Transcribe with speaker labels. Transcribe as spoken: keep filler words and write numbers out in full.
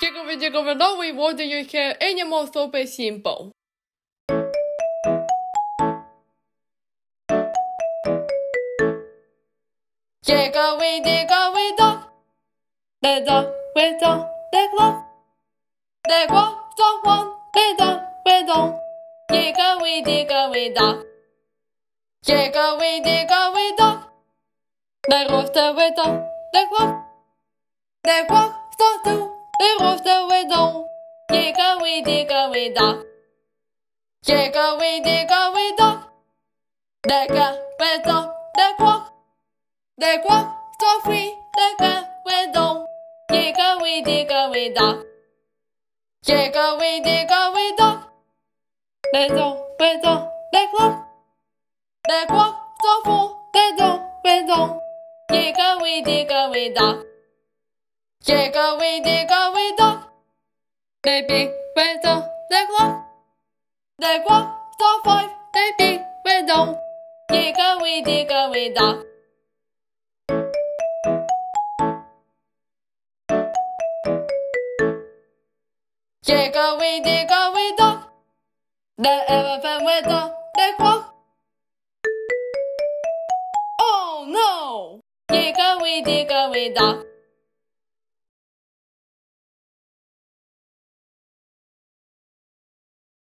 Speaker 1: Dickory, Dickory, Nursery, what do you hear? Animals so very simple. Dickory, Dickory, dog. The dog with the the clock. The clock, the one, the dog with dog. Dickory, Dickory, dog. Dickory, Dickory, dog. The rooster with the the clock. The clock, the two, the rooster with dog. Dickory, Dickory, dog. Dickory, Dickory, dog. The cat with the the clock. The clock, the three, the cat with dog. Dickory, Dickory, dog. Dickory, Dickory, dog. The dog with the the clock. The clock, the four, the dog with dog. Dickory, Dickory, dog. Dickory, Dickory, dog. The pig with the the clock. The clock, the five, the pig with dog. Dickory, Dickory, dog. Dickory, Dickory, dog. The elephant with the the clock. Oh no! Dickory, Dickory, dog.